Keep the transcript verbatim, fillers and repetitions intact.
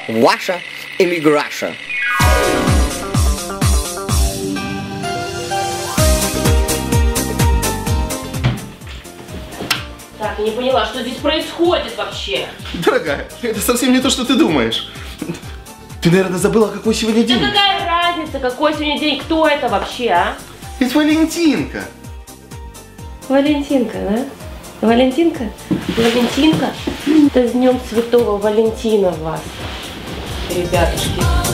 Ваша Эмиграша. Так, я не поняла, что здесь происходит вообще. Дорогая, это совсем не то, что ты думаешь. Ты, наверное, забыла, какой сегодня день. Да какая разница, какой сегодня день, кто это вообще, а? Это Валентинка. Валентинка, да? Валентинка? Валентинка? Да с днем Святого Валентина вас, ребятушки.